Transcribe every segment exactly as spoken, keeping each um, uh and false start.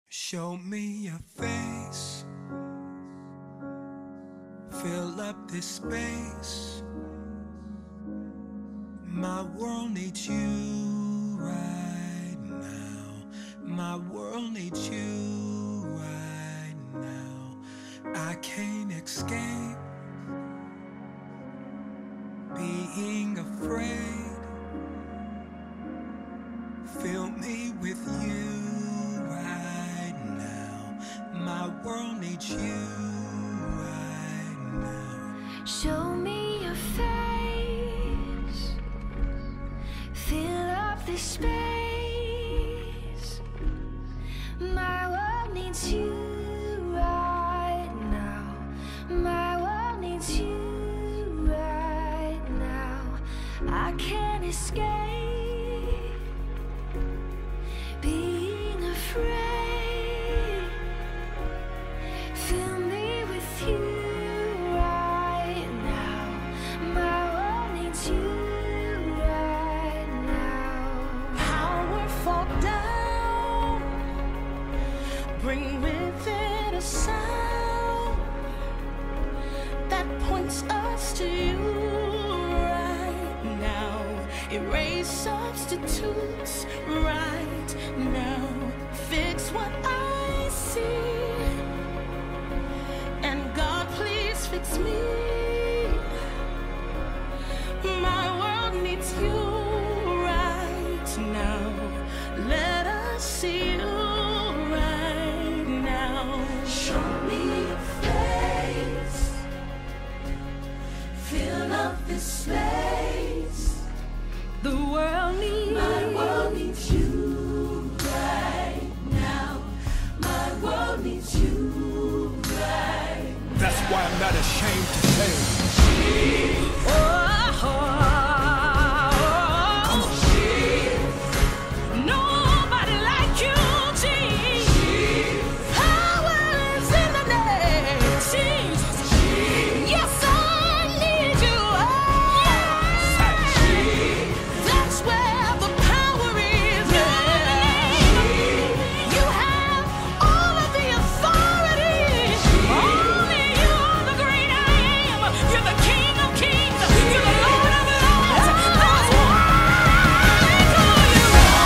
Show me your face, fill up this space. My world needs you right now. My world needs you right now. I can't escape being afraid. Fill me with you right now. My world needs you right now. Show me your face, fill up this space. My world needs you right now. My world needs you right now. I can't escape being afraid. Fill me with you right now. My world needs you right now. Powerful down, bring with it a sound that points us to you right now. Erase substitutes right now. Fix what I see, and God, please fix me. My world needs you right now. Let us see you right now. Show me your face, fill up this space. The world needs, my world needs you right now. My world needs you right now. That's why I'm not ashamed to say, Oh, oh, oh, nobody like you, Jesus. Power is in the name, Jesus. Yes, I need you. That's where the power is. You have all of the authority. Only you are the great I am. You're the King of Kings. You're the Lord of Lords. That's why I call you.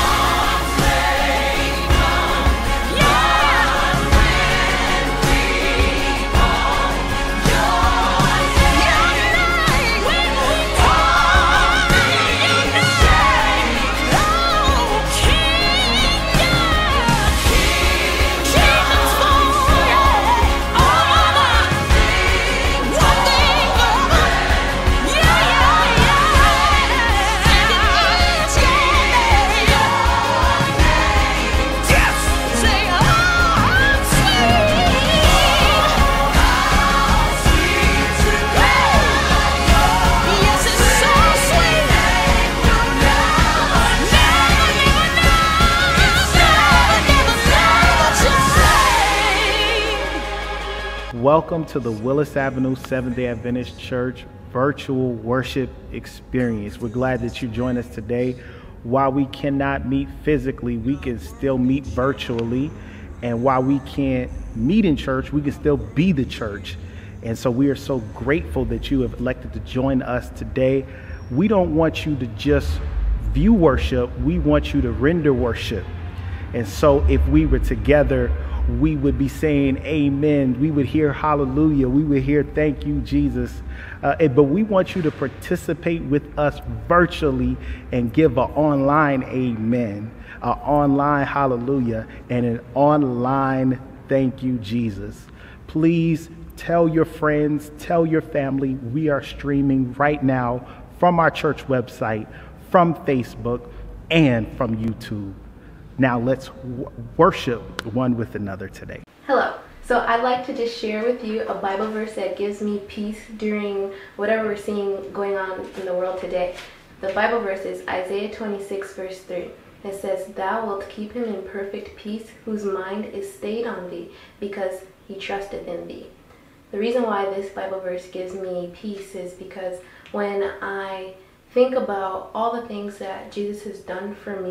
Welcome to the Willis Avenue Seventh-day Adventist Church virtual worship experience. We're glad that you joined us today. While we cannot meet physically, we can still meet virtually. And while we can't meet in church, we can still be the church. And so we are so grateful that you have elected to join us today. We don't want you to just view worship, we want you to render worship. And so if we were together, we would be saying amen. We would hear hallelujah. We would hear thank you, Jesus. Uh, but we want you to participate with us virtually and give an online amen, an online hallelujah, and an online thank you, Jesus. Please tell your friends, tell your family, we are streaming right now from our church website, from Facebook, and from YouTube. Now let's w- worship one with another today. Hello. So I'd like to just share with you a Bible verse that gives me peace during whatever we're seeing going on in the world today. The Bible verse is Isaiah twenty-six verse three. It says, "Thou wilt keep him in perfect peace, whose mind is stayed on thee, because he trusteth in thee." The reason why this Bible verse gives me peace is because when I think about all the things that Jesus has done for me,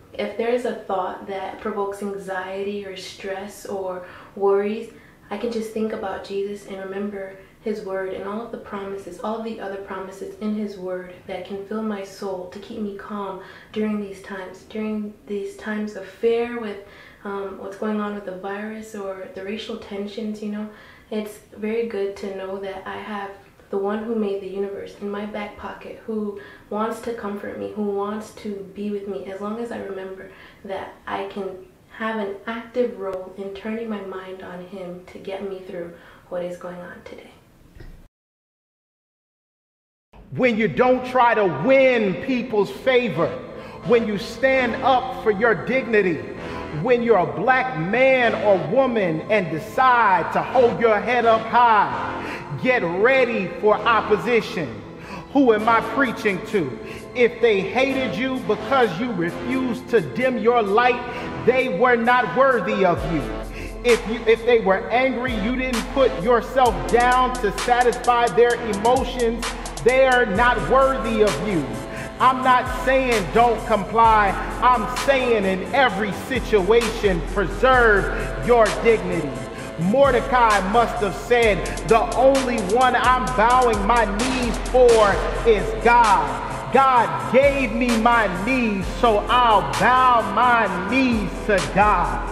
if there is a thought that provokes anxiety or stress or worries, I can just think about Jesus and remember his word and all of the promises, all of the other promises in his word that can fill my soul to keep me calm during these times, during these times of fear with um, what's going on with the virus or the racial tensions, you know. It's very good to know that I have the one who made the universe in my back pocket, who wants to comfort me, who wants to be with me, as long as I remember that I can have an active role in turning my mind on him to get me through what is going on today. When you don't try to win people's favor, when you stand up for your dignity, when you're a black man or woman and decide to hold your head up high, get ready for opposition. Who am I preaching to? If they hated you because you refused to dim your light, they were not worthy of you. If you, if they were angry, you didn't put yourself down to satisfy their emotions, they are not worthy of you. I'm not saying don't comply. I'm saying in every situation, preserve your dignity. Mordecai must have said, the only one I'm bowing my knees for is God. God gave me my knees, so I'll bow my knees to God.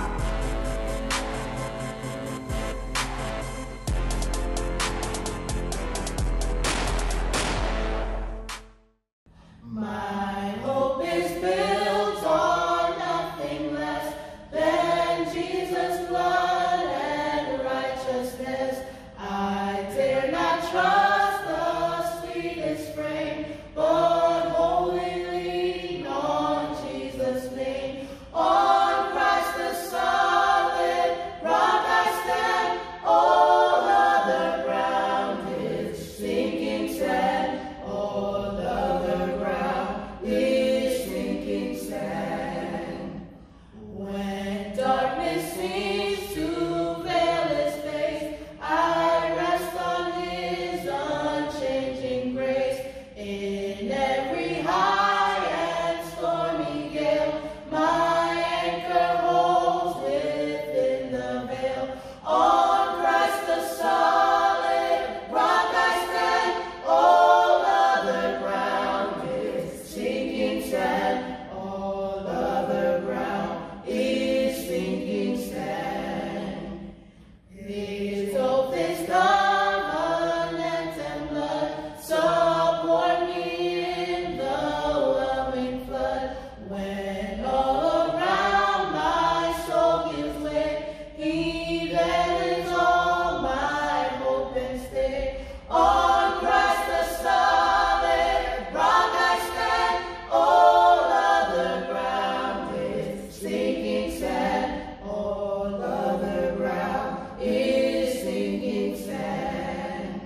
My hope is built on nothing less than Jesus' blood and righteousness. I dare not trust the sweetest frame, but wholly lean on Jesus' name. On Christ the solid rock I stand, all other ground is sinking sand, all other ground is sinking sand. When darkness seems to veil its face, I rest on his unchanging grace. In every high and stormy gale, my anchor holds within the veil. On Christ the solid rock I stand, all other ground is sinking sand, all other ground is sinking sand. His oath is covenant and blood, support me in the whelming flood. When all around my soul gives way, he then is all my hope and stay. On Christ the solid rock I stand, all other ground is sinking sand, all other ground is sinking sand.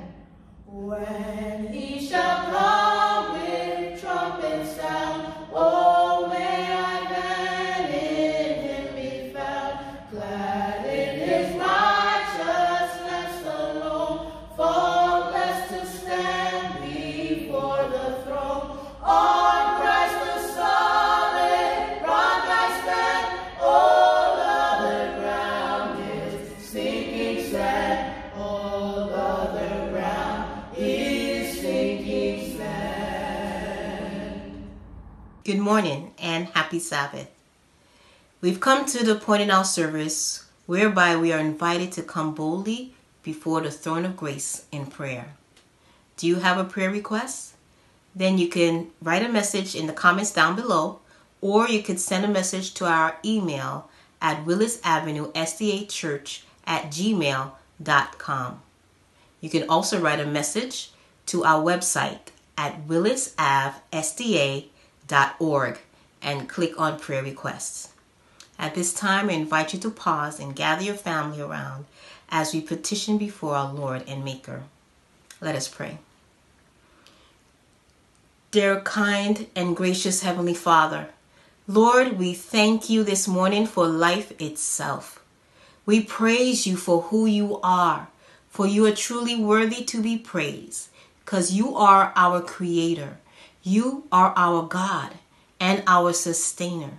When he shall come with trumpet sound, oh, may I then in him be found, glad in his righteousness alone, for blessed to stand before the throne. On Christ the solid rock I stand, all other ground is sinking sand, all other ground is sinking sand. Good morning and happy Sabbath. We've come to the point in our service whereby we are invited to come boldly before the throne of grace in prayer. Do you have a prayer request? Then you can write a message in the comments down below, or you could send a message to our email at willis avenue s d a church at gmail dot com. You can also write a message to our website at willis ave s d a dot org and click on prayer requests. At this time, I invite you to pause and gather your family around as we petition before our Lord and Maker. Let us pray. Dear kind and gracious Heavenly Father, Lord, we thank you this morning for life itself. We praise you for who you are, for you are truly worthy to be praised, because you are our Creator. You are our God and our Sustainer.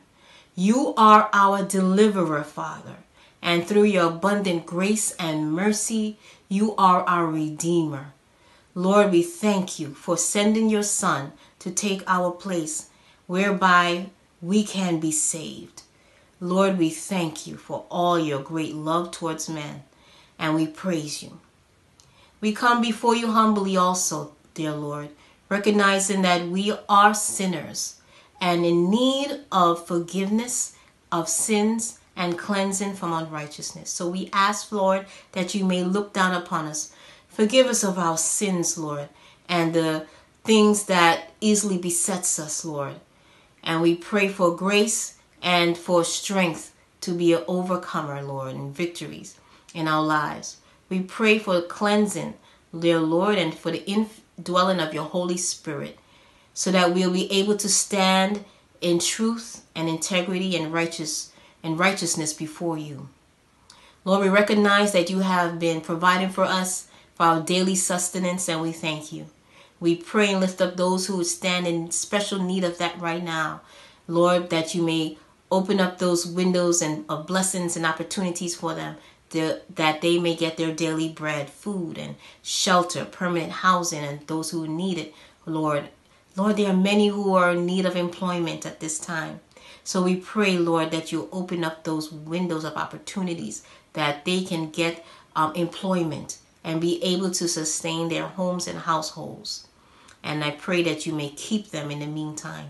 You are our deliverer, Father. And through your abundant grace and mercy, you are our Redeemer. Lord, we thank you for sending your Son to take our place, whereby we can be saved. Lord, we thank you for all your great love towards men, and we praise you. We come before you humbly also, dear Lord, recognizing that we are sinners and in need of forgiveness of sins and cleansing from unrighteousness. So we ask, Lord, that you may look down upon us. Forgive us of our sins, Lord, and the things that easily besets us, Lord. And we pray for grace and for strength to be an overcomer, Lord, and victories in our lives. We pray for cleansing, dear Lord, and for the indwelling of your Holy Spirit, so that we'll be able to stand in truth and integrity and righteous and righteousness before you. Lord, we recognize that you have been providing for us for our daily sustenance, and we thank you. We pray and lift up those who stand in special need of that right now. Lord, that you may open up those windows and of blessings and opportunities for them, to, that they may get their daily bread, food and shelter, permanent housing, and those who need it, Lord. Lord, there are many who are in need of employment at this time. So we pray, Lord, that you open up those windows of opportunities, that they can get um, employment and be able to sustain their homes and households. And I pray that you may keep them in the meantime.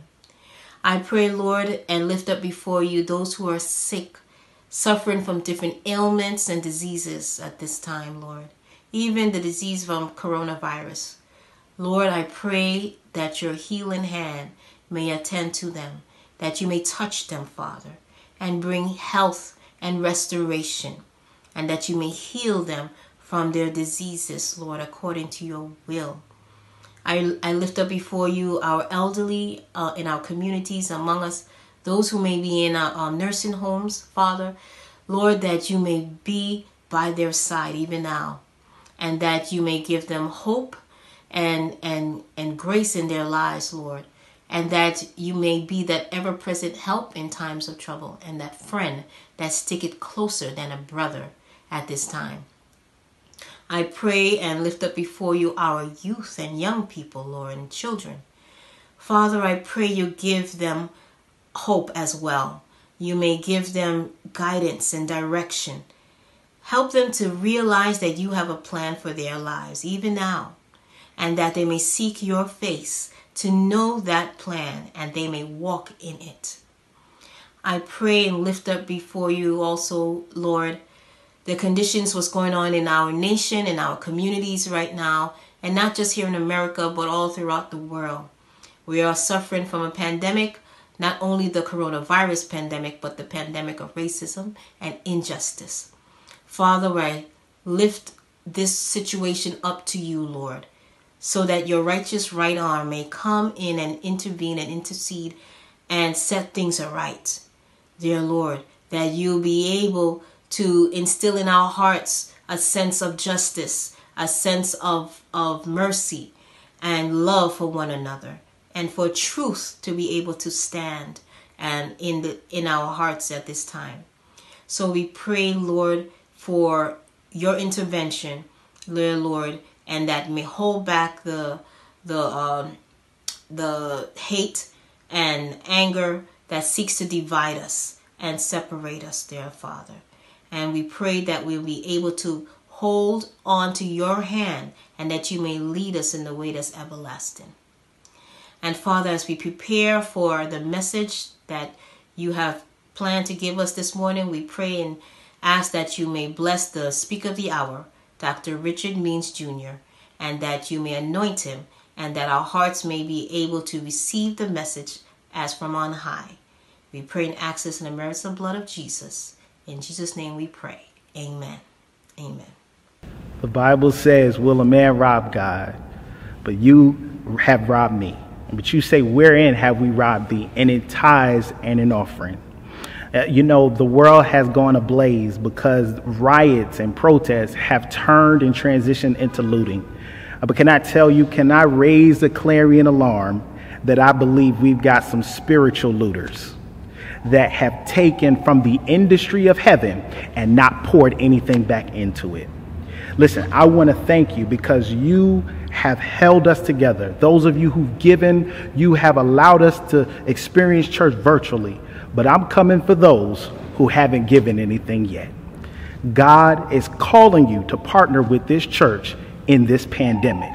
I pray, Lord, and lift up before you those who are sick, suffering from different ailments and diseases at this time, Lord. Even the disease from coronavirus. Lord, I pray that your healing hand may attend to them, that you may touch them, Father, and bring health and restoration, and that you may heal them from their diseases, Lord, according to your will. I, I lift up before you our elderly uh, in our communities among us, those who may be in our, our nursing homes, Father. Lord, that you may be by their side even now, and that you may give them hope and, and, and grace in their lives, Lord. And that you may be that ever-present help in times of trouble, and that friend that sticketh closer than a brother at this time. I pray and lift up before you our youth and young people, Lord, and children. Father, I pray you give them hope as well. You may give them guidance and direction. Help them to realize that you have a plan for their lives, even now, and that they may seek your face to know that plan, and they may walk in it. I pray and lift up before you also, Lord, the conditions what's going on in our nation, in our communities right now, and not just here in America, but all throughout the world. We are suffering from a pandemic, not only the coronavirus pandemic, but the pandemic of racism and injustice. Father, I lift this situation up to you, Lord, so that your righteous right arm may come in and intervene and intercede and set things aright. Dear Lord, that you'll be able to instill in our hearts a sense of justice, a sense of, of mercy and love for one another, and for truth to be able to stand and in the in our hearts at this time. So we pray, Lord, for your intervention, dear Lord, and that may hold back the the um, the hate and anger that seeks to divide us and separate us, dear Father. And we pray that we'll be able to hold on to your hand, and that you may lead us in the way that's everlasting. And Father, as we prepare for the message that you have planned to give us this morning, we pray and ask that you may bless the speaker of the hour, Doctor Richard Means Junior, and that you may anoint him, and that our hearts may be able to receive the message as from on high. We pray and ask this in the merits and blood of Jesus. In Jesus' name we pray. Amen. Amen. The Bible says, will a man rob God? But you have robbed me. But you say, wherein have we robbed thee? And in tithes and in offering. Uh, you know, the world has gone ablaze because riots and protests have turned and transitioned into looting. Uh, but can I tell you, can I raise the clarion alarm that I believe we've got some spiritual looters? that have taken from the industry of heaven and not poured anything back into it. Listen, I want to thank you because you have held us together. Those of you who've given, you have allowed us to experience church virtually. But I'm coming for those who haven't given anything yet. God is calling you to partner with this church in this pandemic.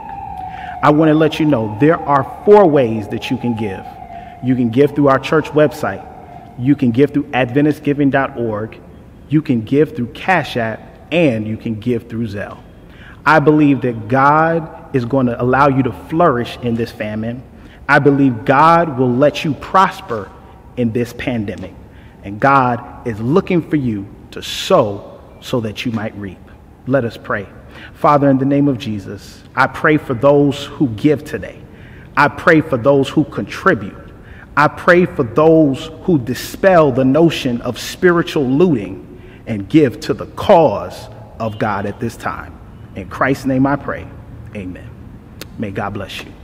I want to let you know there are four ways that you can give. You can give through our church website. You can give through adventist giving dot org. You can give through Cashapp, and you can give through ZELLE. I believe that God is going to allow you to flourish in this famine. I believe God will let you prosper in this pandemic. And God is looking for you to sow so that you might reap. Let us pray. Father, in the name of Jesus, I pray for those who give today. I pray for those who contribute. I pray for those who dispel the notion of spiritual looting and give to the cause of God at this time. In Christ's name I pray. Amen. May God bless you.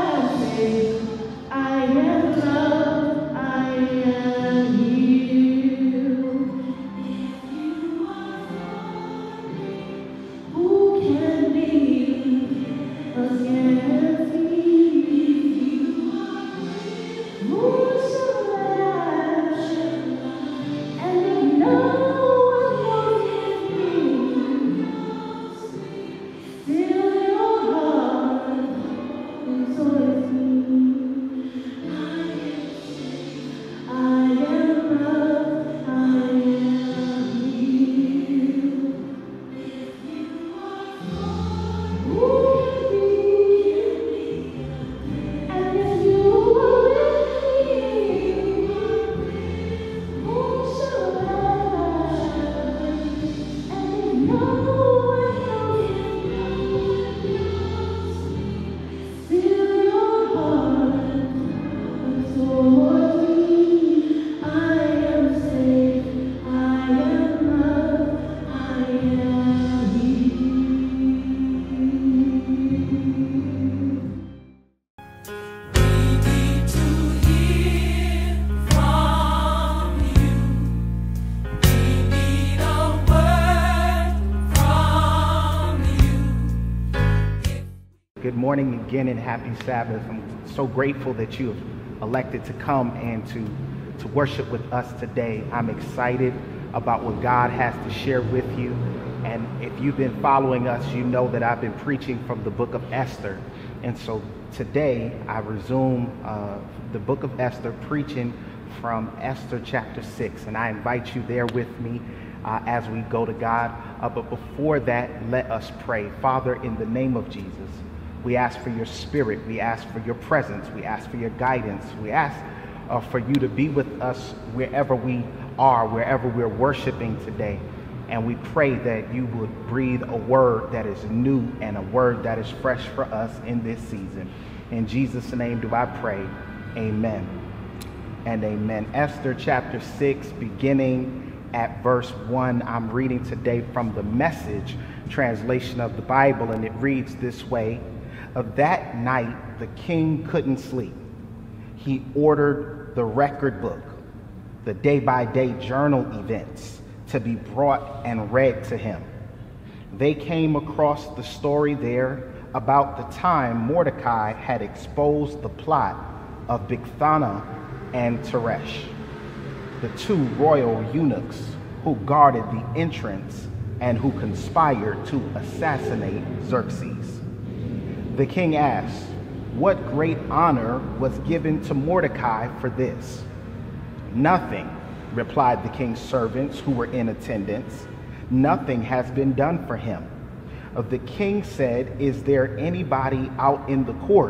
I am loved, I am healed. Good morning again and happy Sabbath. I'm so grateful that you have elected to come and to, to worship with us today. I'm excited about what God has to share with you. And if you've been following us, you know that I've been preaching from the book of Esther. And so today I resume uh, the book of Esther, preaching from Esther chapter six. And I invite you there with me uh, as we go to God. Uh, but before that, let us pray. Father, in the name of Jesus, we ask for your spirit. We ask for your presence. We ask for your guidance. We ask uh, for you to be with us wherever we are, wherever we're worshiping today. And we pray that you would breathe a word that is new and a word that is fresh for us in this season. In Jesus' name do I pray. Amen and amen. Esther chapter six, beginning at verse one. I'm reading today from the Message translation of the Bible, and it reads this way. Of that night, the king couldn't sleep. He ordered the record book, the day-by-day journal events, to be brought and read to him. They came across the story there about the time Mordecai had exposed the plot of Bigthana and Teresh, the two royal eunuchs who guarded the entrance and who conspired to assassinate Xerxes. The king asked, "What great honor was given to Mordecai for this?" "Nothing," replied the king's servants who were in attendance. "Nothing has been done for him." The king said, "Is there anybody out in the court?"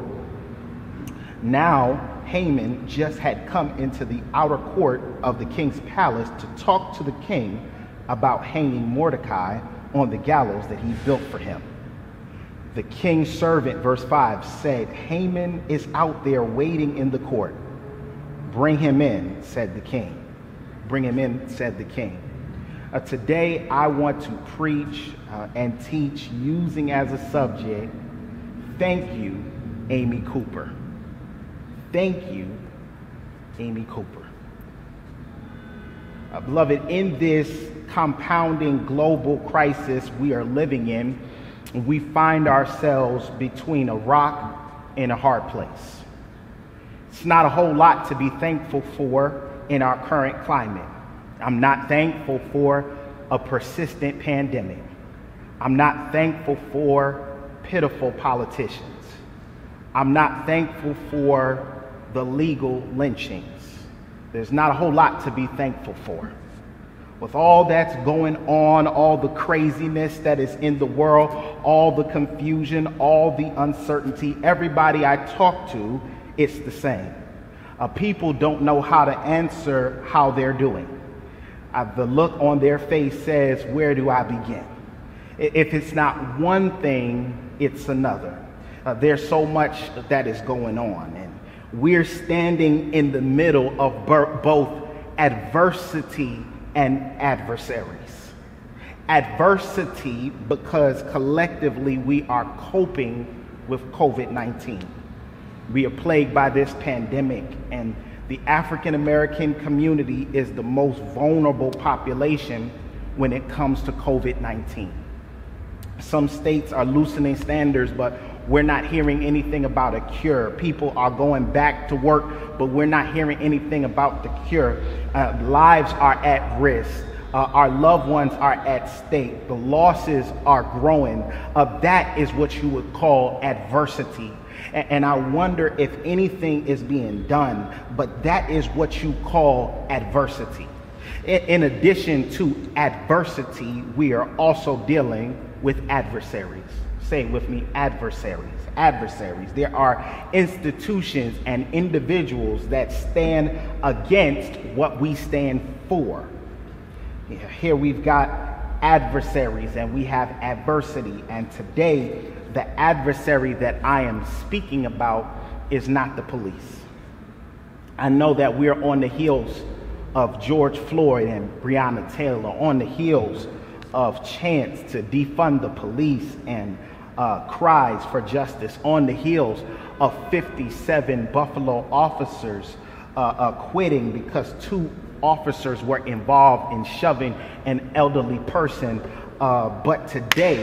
Now Haman just had come into the outer court of the king's palace to talk to the king about hanging Mordecai on the gallows that he built for him. The king's servant, verse five, said, "Haman is out there waiting in the court." "Bring him in," said the king. "Bring him in," said the king. Uh, today I want to preach uh, and teach using as a subject, "Thank you, Amy Cooper." Thank you, Amy Cooper. Uh, beloved, in this compounding global crisis we are living in, we find ourselves between a rock and a hard place. It's not a whole lot to be thankful for in our current climate. I'm not thankful for a persistent pandemic. I'm not thankful for pitiful politicians. I'm not thankful for the legal lynchings. There's not a whole lot to be thankful for. With all that's going on, all the craziness that is in the world, all the confusion, all the uncertainty, everybody I talk to, it's the same. Uh, people don't know how to answer how they're doing. Uh, the look on their face says, where do I begin? If it's not one thing, it's another. Uh, there's so much that is going on, and we're standing in the middle of ber- both adversity and adversaries. Adversity because collectively we are coping with COVID nineteen. We are plagued by this pandemic, and the African American community is the most vulnerable population when it comes to COVID nineteen. Some states are loosening standards, but we're not hearing anything about a cure. People are going back to work, but we're not hearing anything about the cure. Uh, lives are at risk. Uh, our loved ones are at stake. The losses are growing. Uh, that is what you would call adversity. And, and I wonder if anything is being done, but that is what you call adversity. In, in addition to adversity, we are also dealing with adversaries. Say it with me, adversaries, adversaries. There are institutions and individuals that stand against what we stand for. Here we've got adversaries and we have adversity. And today, the adversary that I am speaking about is not the police. I know that we're on the heels of George Floyd and Breonna Taylor, on the heels of chants to defund the police and Uh, cries for justice, on the heels of fifty-seven Buffalo officers uh, uh, quitting because two officers were involved in shoving an elderly person. Uh, but today,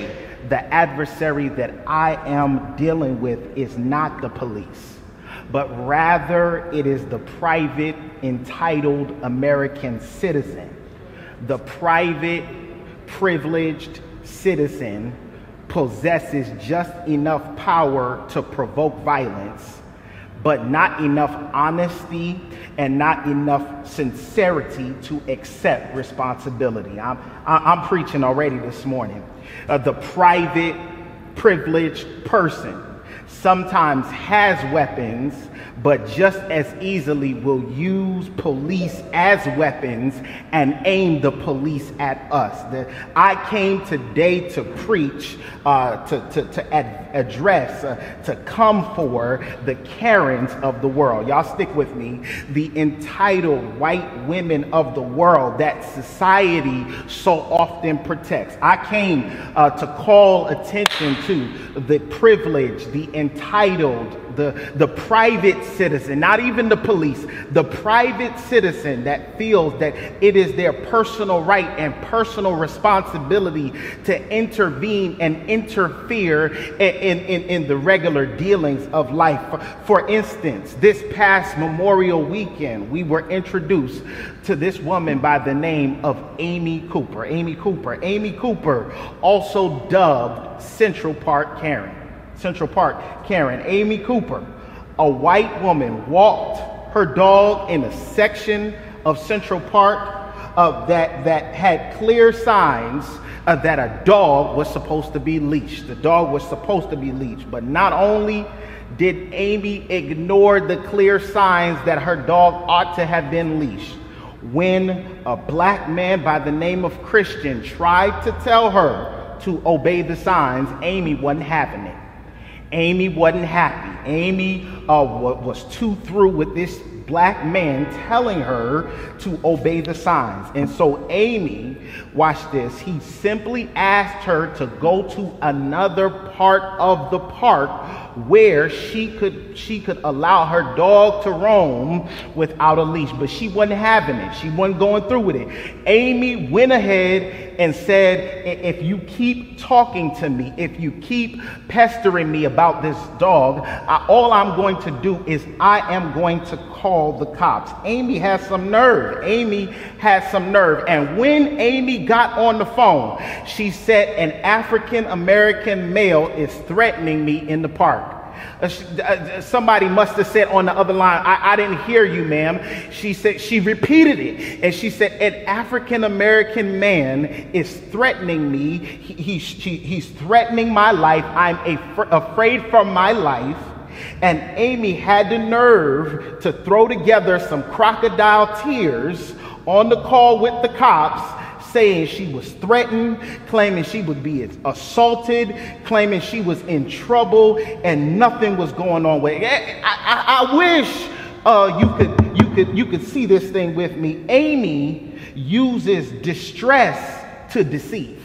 the adversary that I am dealing with is not the police, but rather it is the private, entitled American citizen. The private, privileged citizen possesses just enough power to provoke violence, but not enough honesty and not enough sincerity to accept responsibility. I'm, I'm preaching already this morning. Uh, the private, privileged person sometimes has weapons, but just as easily will use police as weapons and aim the police at us. The, I came today to preach, uh, to, to, to ad- address, uh, to come for the Karens of the world. Y'all stick with me. The entitled white women of the world that society so often protects. I came uh, to call attention to the privileged, the entitled, the, the private citizen, not even the police, the private citizen that feels that it is their personal right and personal responsibility to intervene and interfere in, in, in the regular dealings of life. For, for instance, this past Memorial Weekend, we were introduced to this woman by the name of Amy Cooper. Amy Cooper. Amy Cooper, also dubbed Central Park Karen. Central Park Karen. Amy Cooper, a white woman, walked her dog in a section of Central Park uh, that, that had clear signs uh, that a dog was supposed to be leashed. The dog was supposed to be leashed. But not only did Amy ignore the clear signs that her dog ought to have been leashed, when a black man by the name of Christian tried to tell her to obey the signs, Amy wasn't having it. Amy wasn't happy. Amy uh, was too through with this black man telling her to obey the signs. And so Amy, watch this, he simply asked her to go to another part of the park where she could she could allow her dog to roam without a leash. But she wasn't having it. She wasn't going through with it. Amy went ahead and said, if you keep talking to me, if you keep pestering me about this dog, I, all I'm going to do is I am going to call the cops. Amy has some nerve. Amy has some nerve. And when Amy got on the phone, she said, an African American male is threatening me in the park. Uh, she, uh, somebody must have said on the other line, I, I didn't hear you, ma'am. She said, she repeated it. And she said, an African-American man is threatening me. He, he, she, he's threatening my life. I'm a, afraid for my life. And Amy had the nerve to throw together some crocodile tears on the call with the cops, saying she was threatened, claiming she would be assaulted, claiming she was in trouble, and nothing was going on with it. I, I, I wish uh, you could you could you could see this thing with me. Amy uses distress to deceive.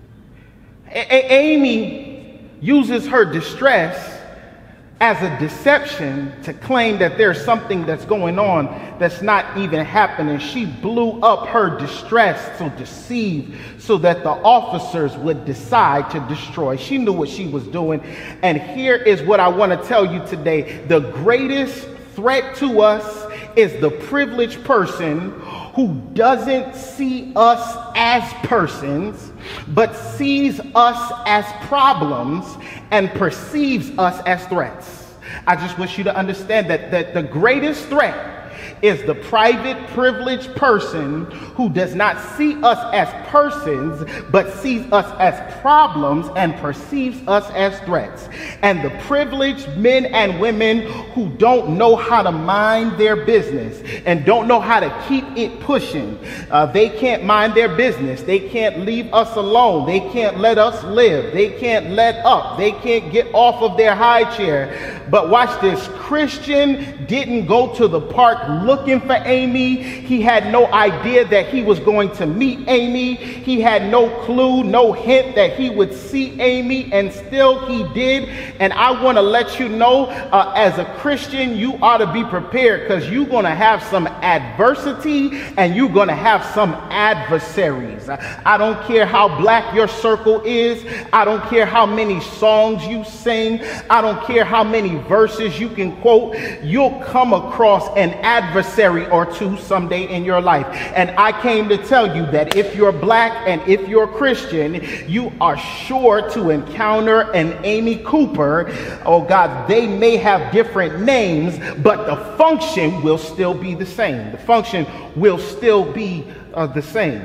A- A- Amy uses her distress as a deception to claim that there's something that's going on that's not even happening. She blew up her distress to deceive so that the officers would decide to destroy. She knew what she was doing. And here is what I want to tell you today. The greatest threat to us is the privileged person who doesn't see us as persons, but sees us as problems and perceives us as threats. I just wish you to understand that, that the greatest threat is the private, privileged person who does not see us as persons, but sees us as problems and perceives us as threats. And the privileged men and women who don't know how to mind their business and don't know how to keep it pushing. Uh, they can't mind their business. They can't leave us alone. They can't let us live. They can't let up. They can't get off of their high chair. But watch this. Christian didn't go to the park looking for Amy. He had no idea that he was going to meet Amy. He had no clue, no hint that he would see Amy, and still he did. And I want to let you know, uh, as a Christian, you ought to be prepared, because you're going to have some adversity and you're going to have some adversaries. I don't care how black your circle is. I don't care how many songs you sing. I don't care how many verses you can quote. You'll come across an adversary or two someday in your life. And I came to tell you that if you're black and if you're Christian, you are sure to encounter an Amy Cooper. Oh God, they may have different names, but the function will still be the same. The function will still be uh, the same.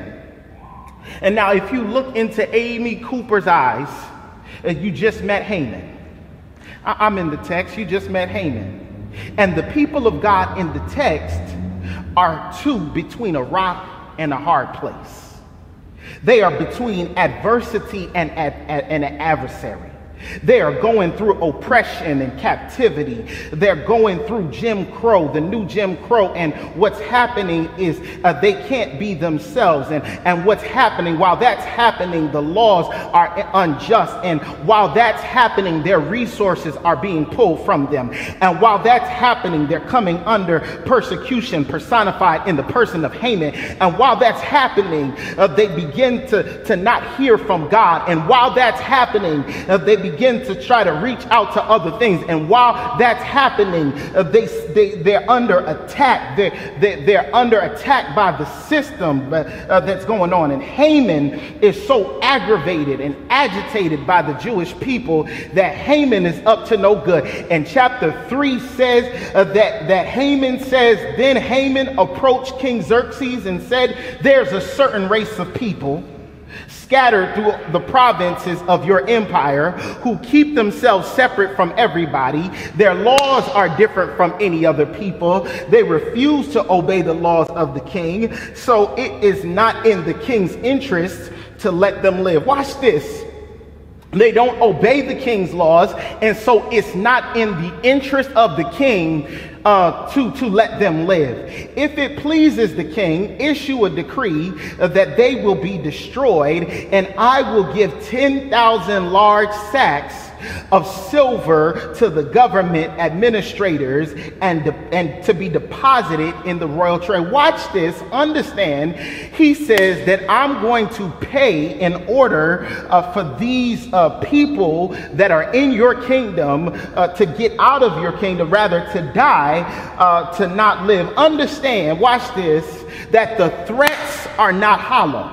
And now if you look into Amy Cooper's eyes, uh, you just met Haman. I- I'm in the text, you just met Haman. And the people of God in the text are two between a rock and a hard place. They are between adversity and, ad- and an adversary. They are going through oppression and captivity. They're going through Jim Crow, the new Jim Crow. And what's happening is uh, they can't be themselves. And, and what's happening, while that's happening, the laws are unjust. And while that's happening, their resources are being pulled from them. And while that's happening, they're coming under persecution personified in the person of Haman. And while that's happening, uh, they begin to, to not hear from God. And while that's happening, uh, they begin to try to reach out to other things. And while that's happening, uh, they, they, they're under attack. They're, they're, they're under attack by the system uh, uh, that's going on. And Haman is so aggravated and agitated by the Jewish people that Haman is up to no good. And chapter three says uh, that, that Haman says, then Haman approached King Xerxes and said, there's a certain race of people scattered through the provinces of your empire who keep themselves separate from everybody. Their laws are different from any other people. They refuse to obey the laws of the king. So it is not in the king's interest to let them live. Watch this. They don't obey the king's laws, and so it's not in the interest of the king uh, to, to let them live. If it pleases the king, issue a decree uh, that they will be destroyed, and I will give ten thousand large sacks of silver to the government administrators and, de- and to be deposited in the royal treasury. Watch this, understand, he says that I'm going to pay in order uh, for these uh, people that are in your kingdom uh, to get out of your kingdom, rather to die, uh, to not live. Understand, watch this, that the threats are not hollow.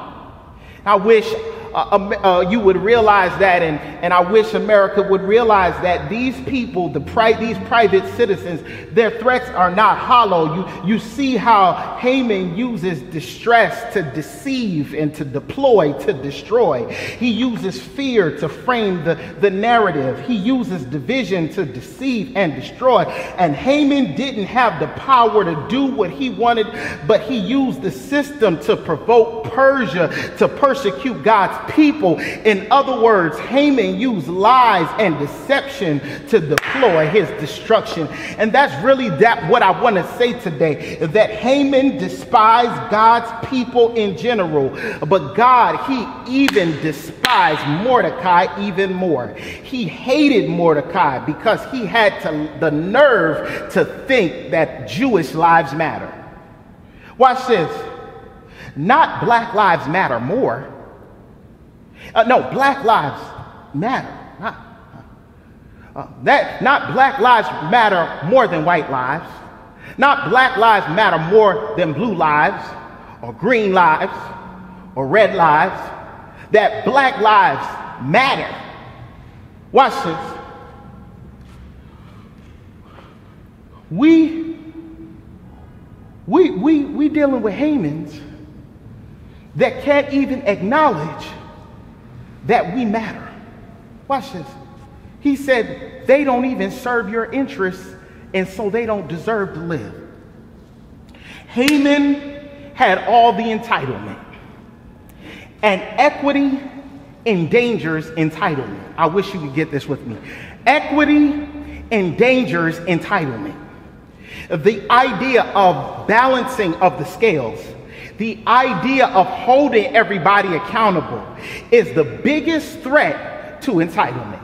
I wish Uh, uh, you would realize that, and, and I wish America would realize that these people, the pri- these private citizens, their threats are not hollow. You, you see how Haman uses distress to deceive and to deploy to destroy. He uses fear to frame the, the narrative. He uses division to deceive and destroy. And Haman didn't have the power to do what he wanted, but he used the system to provoke Persia to persecute God's people. In other words, Haman used lies and deception to deploy his destruction. And that's really that what I want to say today, that Haman despised God's people in general, but God, he even despised Mordecai even more. He hated Mordecai because he had to, the nerve to think that Jewish lives matter. Watch this. Not Black Lives Matter more. Uh, no, Black Lives Matter. Not, uh, that, not Black Lives Matter more than white lives. Not Black Lives Matter more than blue lives or green lives or red lives. That Black Lives Matter. Watch this. We, we, we, we dealing with Hamans that can't even acknowledge that we matter. Watch this. He said they don't even serve your interests, and so they don't deserve to live. Haman had all the entitlement, and equity endangers entitlement. I wish you could get this with me. Equity endangers entitlement. The idea of balancing of the scales, the idea of holding everybody accountable is the biggest threat to entitlement.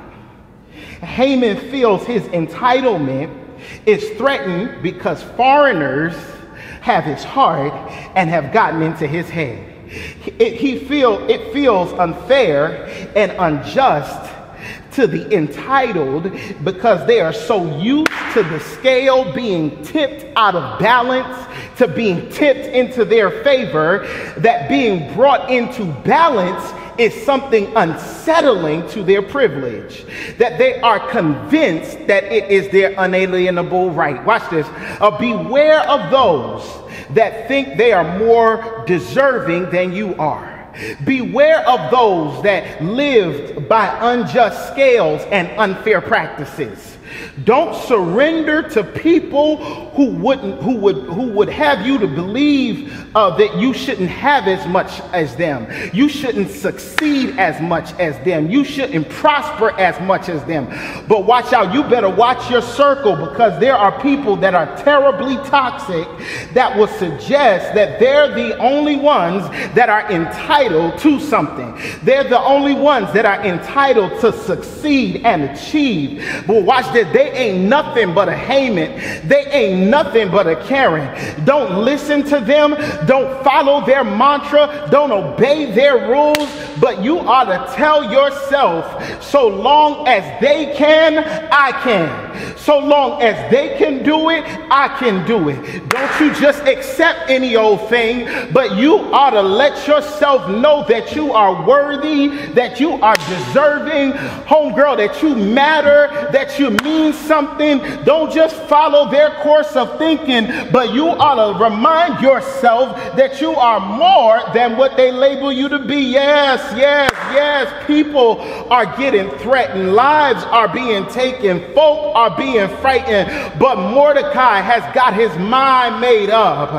Haman feels his entitlement is threatened because foreigners have his heart and have gotten into his head. It, he feel, it feels unfair and unjust to the entitled because they are so used to the scale being tipped out of balance, to being tipped into their favor, that being brought into balance is something unsettling to their privilege, that they are convinced that it is their unalienable right. Watch this. Uh, beware of those that think they are more deserving than you are. Beware of those that lived by unjust scales and unfair practices. Don't surrender to people who wouldn't, who would, who would have you to believe uh, that you shouldn't have as much as them. You shouldn't succeed as much as them. You shouldn't prosper as much as them. But watch out. You better watch your circle, because there are people that are terribly toxic that will suggest that they're the only ones that are entitled to something. They're the only ones that are entitled to succeed and achieve. But watch this. They ain't nothing but a Haman. They ain't nothing but a Karen. Don't listen to them. Don't follow their mantra. Don't obey their rules. But you ought to tell yourself, so long as they can, I can. So long as they can do it, I can do it. Don't you just accept any old thing, but you ought to let yourself know that you are worthy, that you are deserving, homegirl, that you matter, that you mean something. Don't just follow their course of thinking, but you ought to remind yourself that you are more than what they label you to be. Yes, yes, yes. People are getting threatened. Lives are being taken. Folk are being frightened. But Mordecai has got his mind made up.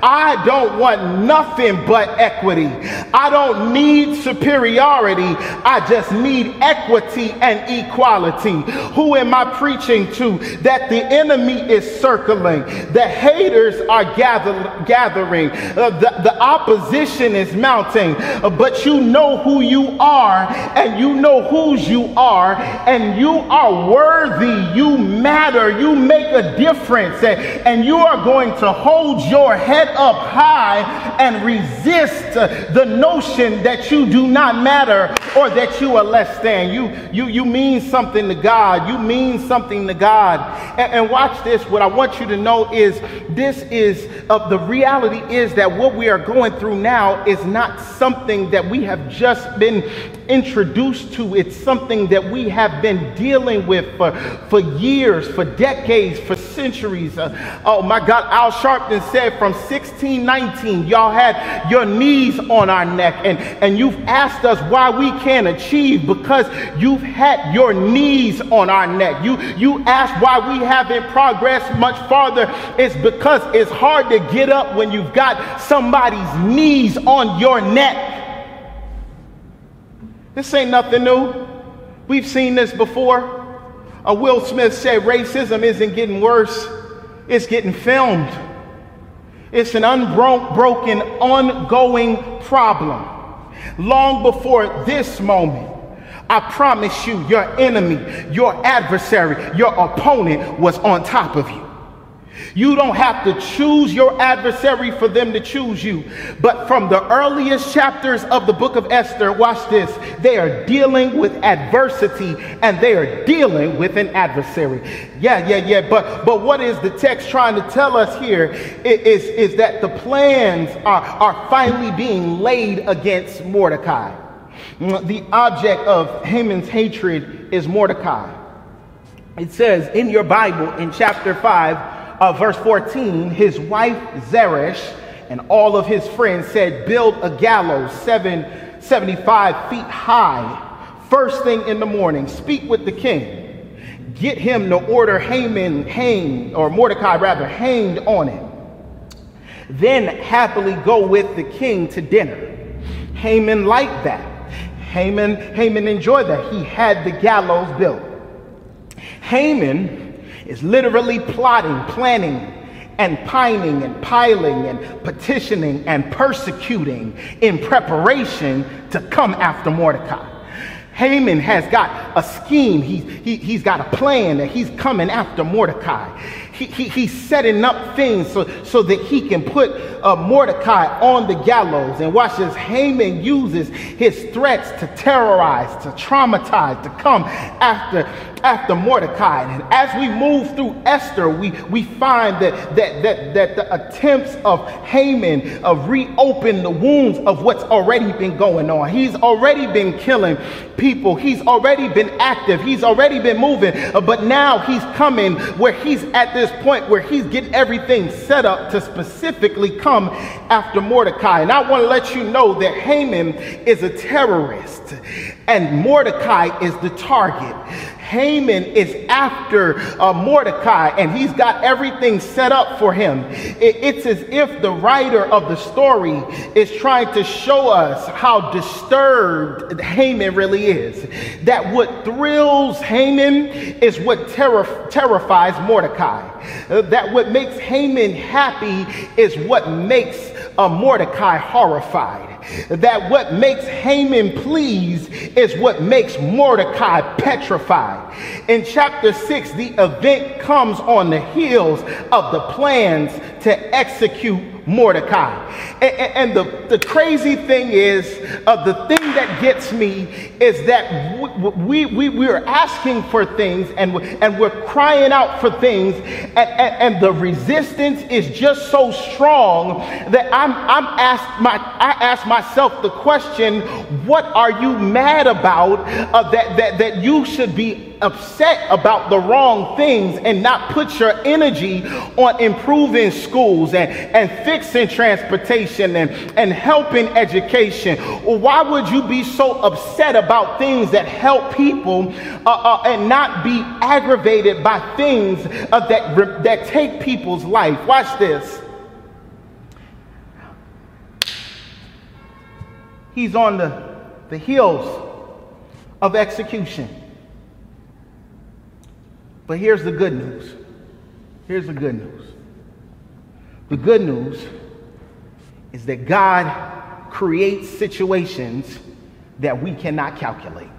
I don't want nothing but equity. I don't need superiority. I just need equity and equality. Who am I preaching to? That the enemy is circling. The haters are gather, gathering. Uh, the, the opposition is mounting. Uh, but you know who you are, and you know whose you are, and you are worthy. You matter. You make a difference. And, and you are going to hold your head up high and resist uh, the notion that you do not matter or that you are less than. You, you, you mean something to God. You mean something to God. And, and watch this. What I want you to know is this is uh, the reality is that what we are going through now is not something that we have just been introduced to. It's something that we have been dealing with for, for years, for decades, for centuries. Uh, oh my God, Al Sharpton said from sixteen nineteen, y'all had your knees on our neck, and, and you've asked us why we can't achieve, because you've had your knees on our neck. You, you asked why we haven't progressed much farther. It's because it's hard to get up when you've got somebody's knees on your neck. This ain't nothing new. We've seen this before. Uh, Will Smith said racism isn't getting worse, it's getting filmed. It's an unbroken, ongoing problem. Long before this moment, I promise you, your enemy, your adversary, your opponent was on top of you. You don't have to choose your adversary for them to choose you. But from the earliest chapters of the book of Esther, watch this, they are dealing with adversity and they are dealing with an adversary. Yeah, yeah, yeah. But but what is the text trying to tell us here is, is that the plans are, are finally being laid against Mordecai. The object of Haman's hatred is Mordecai. It says in your Bible in chapter five, Uh, verse fourteen, his wife Zeresh and all of his friends said, build a gallows seven, seventy-five feet high. First thing in the morning, speak with the king. Get him to order Haman hanged, or Mordecai rather, hanged on it. Then happily go with the king to dinner. Haman liked that. Haman, Haman enjoyed that. He had the gallows built. Haman is literally plotting, planning and pining and piling and petitioning and persecuting in preparation to come after Mordecai. Haman has got a scheme. He's, he, he's got a plan that he's coming after Mordecai. He, he, he's setting up things so, so that he can put uh, Mordecai on the gallows. And watch this. Haman uses his threats to terrorize, to traumatize, to come after, after Mordecai. And as we move through Esther, we, we find that, that, that, that the attempts of Haman of reopen the wounds of what's already been going on. He's already been killing people. He's already been active. He's already been moving. Uh, but now he's coming where he's at this point where he's getting everything set up to specifically come after Mordecai. And I want to let you know that Haman is a terrorist and Mordecai is the target. Haman is after uh, Mordecai, and he's got everything set up for him. It, it's as if the writer of the story is trying to show us how disturbed Haman really is. That what thrills Haman is what terror, terrifies Mordecai. Uh, that what makes Haman happy is what makes uh, Mordecai horrified. That what makes Haman pleased is what makes Mordecai petrified. In chapter six, the event comes on the heels of the plans to execute Mordecai. And, and the, the crazy thing is, uh, the thing that gets me is that we, we, we are asking for things and, and we're crying out for things, and, and, and the resistance is just so strong that I'm, I'm asked my, I ask myself the question, what are you mad about uh, that, that, that you should be upset about the wrong things and not put your energy on improving schools and, and fixing transportation and, and helping education? Why would you be so upset about things that help people uh, uh, and not be aggravated by things uh, that, that take people's life? Watch this. He's on the, the heels of execution. But here's the good news. Here's the good news. The good news is that God creates situations that we cannot calculate.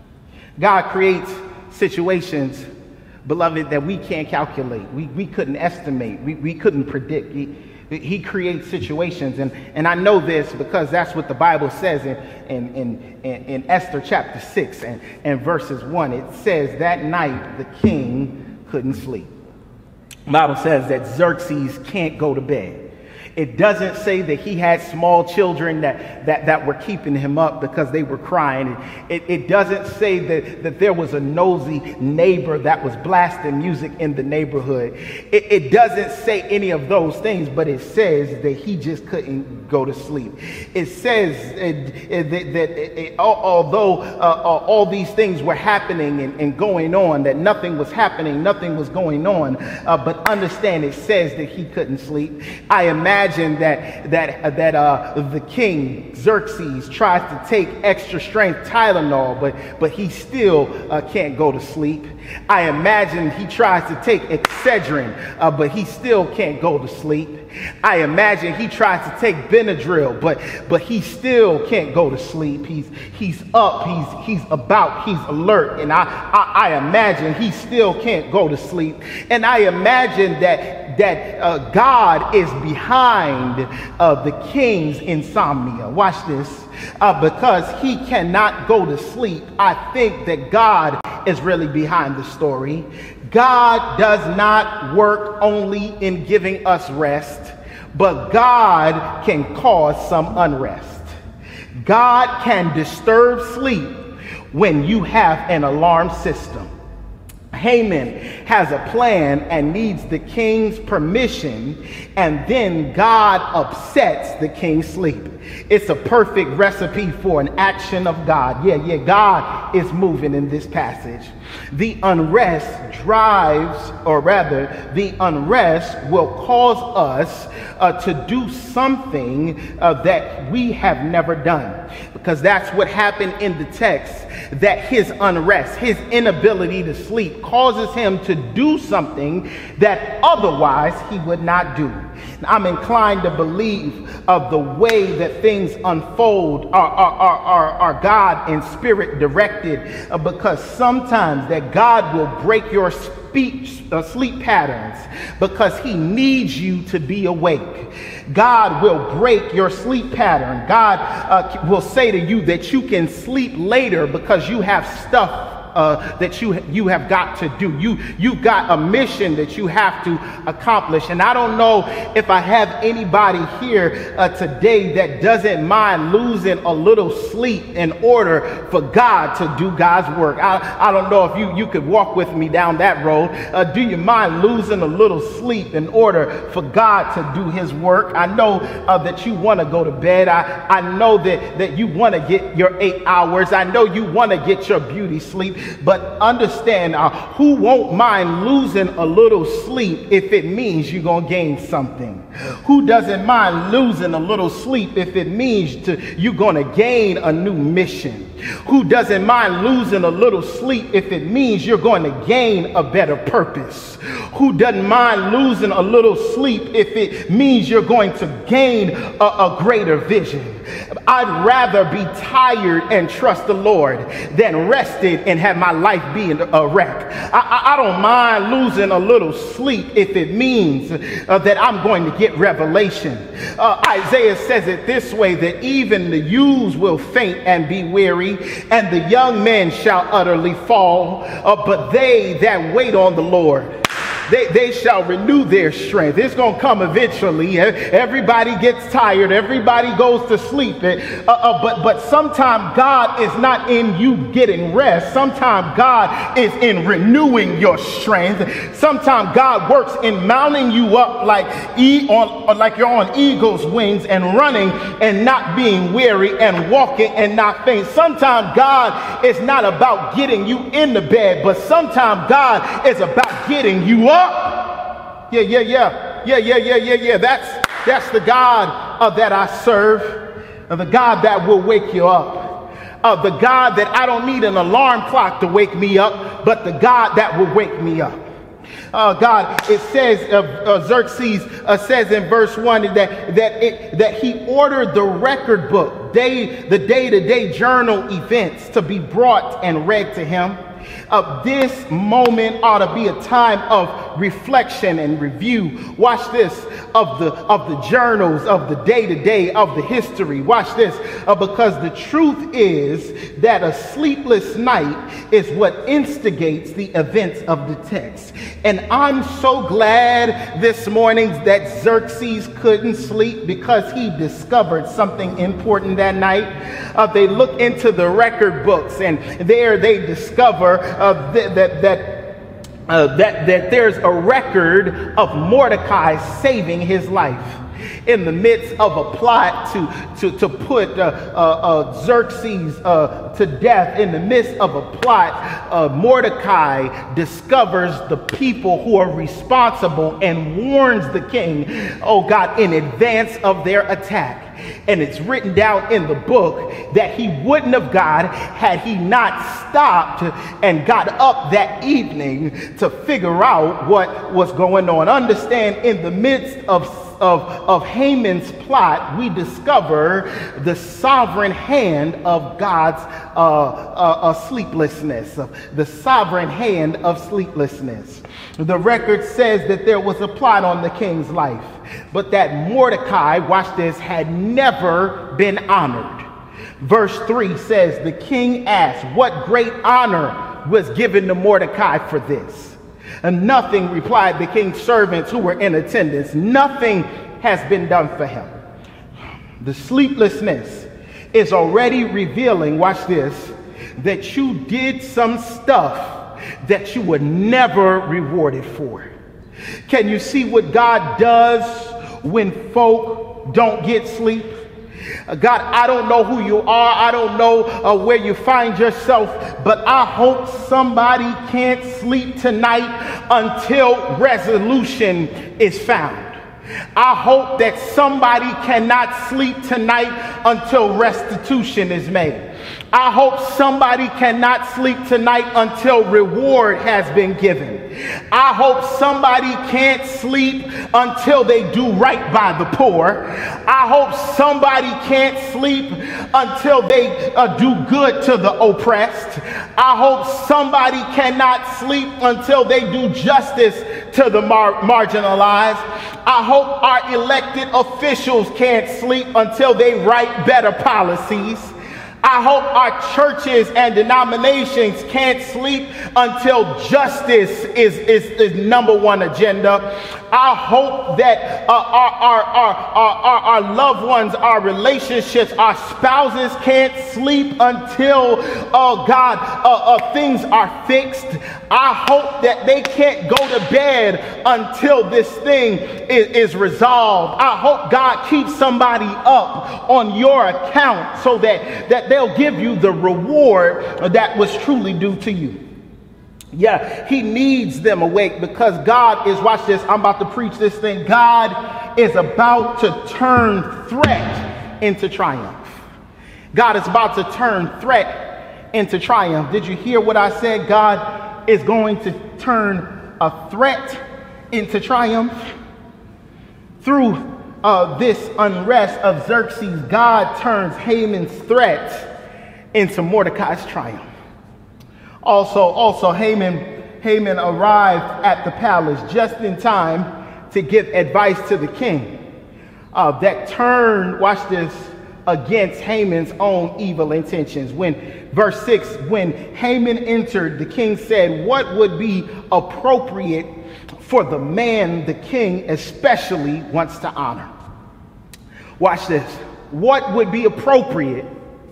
God creates situations, beloved, that we can't calculate. We, we couldn't estimate. We, we couldn't predict. He, he creates situations. And, and I know this because that's what the Bible says in, in, in, in Esther chapter six and, and verses one. It says that night the king couldn't sleep. The Bible says that Xerxes can't go to bed. It doesn't say that he had small children that, that, that were keeping him up because they were crying. It, it doesn't say that, that there was a nosy neighbor that was blasting music in the neighborhood. It, it doesn't say any of those things, but it says that he just couldn't go to sleep. It says it, it, that, that it, it, although uh, all these things were happening and, and going on, that nothing was happening, nothing was going on, uh, but understand it says that he couldn't sleep. I imagine Imagine that that that uh, the king Xerxes tries to take extra strength Tylenol, but but he still uh, can't go to sleep. I imagine he tries to take Excedrin, uh, but he still can't go to sleep. I imagine he tries to take Benadryl, but but he still can't go to sleep. He's he's up, he's he's about, he's alert, and I I, I imagine he still can't go to sleep. And I imagine that that uh, God is behind uh, the king's insomnia. Watch this. Uh, because he cannot go to sleep, I think that God is really behind the story. God does not work only in giving us rest, but God can cause some unrest. God can disturb sleep when you have an alarm system. Haman has a plan and needs the king's permission, and then God upsets the king's sleep. It's a perfect recipe for an action of God. Yeah, yeah, God is moving in this passage. The unrest drives, or rather, the unrest will cause us uh, to do something uh, that we have never done. because that's what happened in the text, that his unrest, his inability to sleep causes him to do something that otherwise he would not do. I'm inclined to believe of the way that things unfold are, are, are, are, are God and spirit directed, uh, because sometimes that God will break your speech, uh, sleep patterns because he needs you to be awake. God will break your sleep pattern. God uh, will say to you that you can sleep later because you have stuff Uh, that you you have got to do. You you've got a mission that you have to accomplish. And I don't know if I have anybody here uh, today that doesn't mind losing a little sleep in order for God to do God's work. I, I don't know if you you could walk with me down that road. Uh, do you mind losing a little sleep in order for God to do his work? I know uh, that you want to go to bed. I, I know that, that you want to get your eight hours. I know you want to get your beauty sleep. But understand, uh, who won't mind losing a little sleep if it means you're going to gain something? Who doesn't mind losing a little sleep if it means to, you're going to gain a new mission? Who doesn't mind losing a little sleep if it means you're going to gain a better purpose? Who doesn't mind losing a little sleep if it means you're going to gain a, a greater vision? I'd rather be tired and trust the Lord than rested and have my life be a wreck. I, I, I don't mind losing a little sleep if it means uh, that I'm going to get revelation. Uh, Isaiah says it this way, that even the youths will faint and be weary, and the young men shall utterly fall, uh, but they that wait on the Lord, They, they shall renew their strength. It's going to come eventually. Everybody gets tired. Everybody goes to sleep. Uh, uh, but, but sometimes God is not in you getting rest. Sometimes God is in renewing your strength. Sometimes God works in mounting you up like, e on, like you're on eagle's wings and running and not being weary and walking and not faint. Sometimes God is not about getting you in the bed, but sometimes God is about getting you up. Yeah, yeah, yeah, yeah, yeah, yeah, yeah, yeah. That's that's the God uh, that I serve, uh, the God that will wake you up, uh, the God that I don't need an alarm clock to wake me up, but the God that will wake me up. Uh, God, it says, uh, uh, Xerxes uh, says in verse one that that it, that he ordered the record book, day the day-to-day journal events to be brought and read to him. Uh, this moment ought to be a time of reflection and review. Watch this, of the of the journals of the day-to-day of the history. Watch this, uh, because the truth is that a sleepless night is what instigates the events of the text. And I'm so glad this morning that Xerxes couldn't sleep, because he discovered something important that night. Uh, they look into the record books, and there they discover uh, that that that, uh, that that there's a record of Mordecai saving his life in the midst of a plot to to to put uh, uh, uh, Xerxes uh, to death. In the midst of a plot, uh, Mordecai discovers the people who are responsible and warns the king, oh God, in advance of their attack. And it's written down in the book that he wouldn't have got had he not stopped and got up that evening to figure out what was going on. Understand, in the midst of Of, of Haman's plot, we discover the sovereign hand of God's uh, uh, uh, sleeplessness, uh, the sovereign hand of sleeplessness. The record says that there was a plot on the king's life, but that Mordecai, watch this, had never been honored. Verse three says, the king asked, what great honor was given to Mordecai for this? And nothing, replied the king's servants who were in attendance. Nothing has been done for him. The sleeplessness is already revealing, watch this, that you did some stuff that you were never rewarded for. Can you see what God does when folk don't get sleep? God, I don't know who you are. I don't know uh, where you find yourself, but I hope somebody can't sleep tonight until resolution is found. I hope that somebody cannot sleep tonight until restitution is made. I hope somebody cannot sleep tonight until reward has been given. I hope somebody can't sleep until they do right by the poor. I hope somebody can't sleep until they uh, do good to the oppressed. I hope somebody cannot sleep until they do justice to the mar- marginalized. I hope our elected officials can't sleep until they write better policies. I hope our churches and denominations can't sleep until justice is, is, is number one agenda. I hope that uh, our, our, our, our, our loved ones, our relationships, our spouses can't sleep until, oh God, uh, uh, things are fixed. I hope that they can't go to bed until this thing is, is resolved. I hope God keeps somebody up on your account so that, that they'll give you the reward that was truly due to you. Yeah, he needs them awake because God is, watch this, I'm about to preach this thing. God is about to turn threat into triumph. God is about to turn threat into triumph. Did you hear what I said? God is going to turn a threat into triumph. Through uh, this unrest of Xerxes, God turns Haman's threat into Mordecai's triumph. Also, also Haman, Haman arrived at the palace just in time to give advice to the king uh, that turned, watch this, against Haman's own evil intentions. When, verse six, when Haman entered, the king said, what would be appropriate for the man the king especially wants to honor? Watch this. What would be appropriate?